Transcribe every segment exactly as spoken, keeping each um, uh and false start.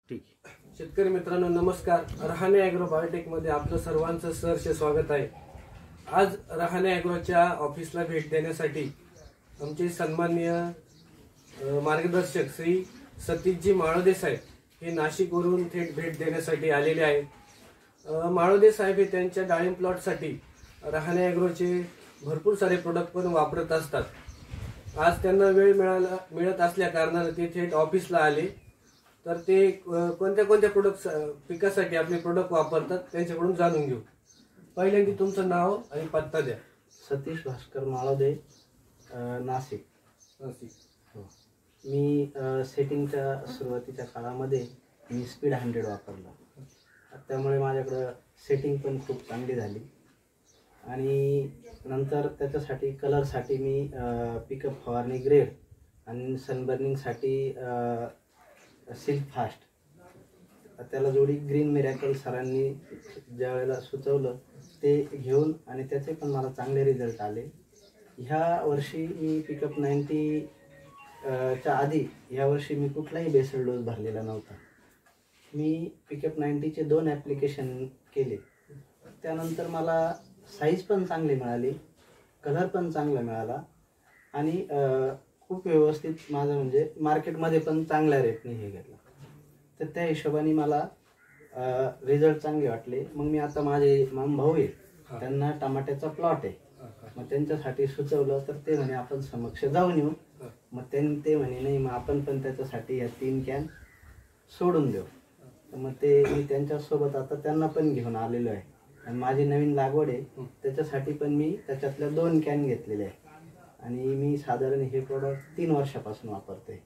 ठीक आहे. शेतकरी मित्रांनो नमस्कार. रहाणे ॲग्रो बायोटेक मध्ये आपलं सर्वांचं सहर्ष स्वागत आहे. आज रहाणे ॲग्रोच्या ऑफिसला भेट देण्यासाठी आमचे सन्माननीय मार्गदर्शक श्री सतीशजी माळोदे साहेब हे नाशिकवरून थेट भेट देण्यासाठी आलेले आहेत. माळोदे साहेब हे त्यांच्या डाळिंब प्लॉटसाठी रहाणे ॲग्रोचे भरपूर सारे प्रोडक्ट पण वापरत असतात. आज त्यांना वेळ मिळाला मिळत असल्या कारणाने ते थेट ऑफिसला आले. तर ते कोणत्या कोणत्या प्रोडक्ट पिकासाठी आपले प्रोडक्ट वापरतात त्यांच्याकडून जाणून घेऊ. पहिल्यांदा तुमचं नाव आणि पत्ता द्या. सतीश भास्कर माळोदे, नाशिक. नाशिक. हो. मी सेटिंगच्या सुरुवातीच्या काळामध्ये मी स्पीड हंड्रेड वापरला, त्यामुळे माझ्याकडं सेटिंग पण खूप चांगली झाली. आणि नंतर त्याच्यासाठी कलरसाठी मी पिकअप फवारणी ग्रेड आणि सनबर्निंगसाठी सिल्क फास्ट, त्याला जोडी ग्रीन मिरॅकल सरांनी ज्या वेळेला सुचवलं ते घेऊन आणि त्याचे पण मला चांगले रिझल्ट आले. ह्या वर्षी मी पिकअप नाईन्टी च्या आधी ह्या वर्षी मी कुठलाही बेसल डोस भरलेला नव्हता. मी पिकअप नाईन्टीचे दोन ॲप्लिकेशन केले. त्यानंतर मला साईज पण चांगली मिळाली, कलर पण चांगला मिळाला आणि खूप व्यवस्थित माझं म्हणजे मार्केटमध्ये पण चांगल्या रेटने हे घेतलं. तर त्या हिशोबाने मला रिझल्ट चांगले वाटले. मग मी आता माझे माम भाऊ आहे, त्यांना टमाट्याचा प्लॉट आहे, मग त्यांच्यासाठी सुचवलं तर ते म्हणे आपण समक्ष जाऊन येऊ. मग त्यांनी ते म्हणे नाही मग आपण पण त्याच्यासाठी ह्या तीन कॅन सोडून देऊ. तर मग ते मी त्यांच्यासोबत आता त्यांना पण घेऊन आलेलो आहे. आणि माझी नवीन लागवड आहे त्याच्यासाठी पण मी त्याच्यातल्या दोन कॅन घेतलेले आहे आणि मी साधारण हे प्रोडक्ट तीन वर्षापासून वापरते.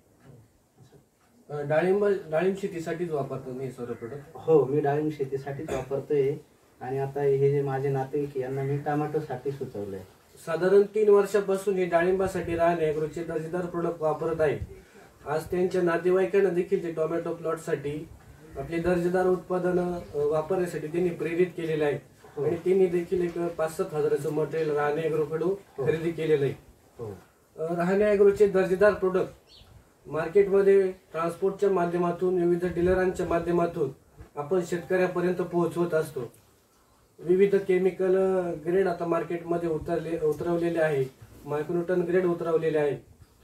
डाळिंब डाळिंब शेतीसाठीच वापरतो मी सर्व प्रोडक्ट? हो, मी डाळिंब शेतीसाठीच वापरतोय. आणि आता हे जे माझे नातेवाईक यांना मी टोमॅटोसाठी सुचवलंय. साधारण तीन वर्षापासून हे डाळिंबासाठी रहाणे ॲग्रोचे दर्जेदार प्रोडक्ट वापरत आहे. आज त्यांच्या नातेवाईकांना देखील ते टोमॅटो प्लॉटसाठी आपले दर्जेदार उत्पादनं वापरण्यासाठी त्यांनी प्रेरित केलेलं आहे. आणि त्यांनी देखील एक पाच सात हजाराचं मटेरियल रहाणे ॲग्रोकडून खरेदी केलेलं आहे. रहाणे ॲग्रोचे दर्जेदार प्रोडक्ट मार्केटमध्ये ट्रान्सपोर्टच्या माध्यमातून विविध डीलरांच्या माध्यमातून आपण शेतकऱ्यापर्यंत पोहोचवत असतो. विविध केमिकल ग्रेड आता मार्केटमध्ये उतरले उतरवलेले आहे, मायक्रोन्यूटन ग्रेड उतरवलेले आहे.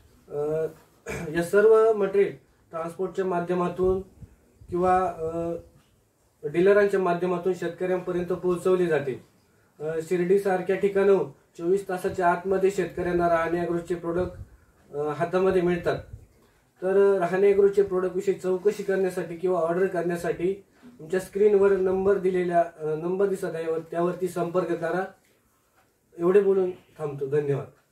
या सर्व मटेरियल ट्रान्सपोर्टच्या माध्यमातून किंवा डीलरांच्या माध्यमातून शेतकऱ्यांपर्यंत पोहोचवले जाते. शिर्डीसारख्या ठिकाणाहून चोवीस तासाच्या आतमध्ये शेतकऱ्यांना रहाणे ॲग्रोचे प्रोडक्ट हातामध्ये मिळतात. तर रहाणे ॲग्रोचे प्रोडक्ट विषयी चौकशी करण्यासाठी किंवा ऑर्डर करण्यासाठी तुमच्या स्क्रीनवर नंबर दिलेल्या नंबर दिसत आहे त्यावरती संपर्क करा. एवढे बोलून थांबतो. धन्यवाद.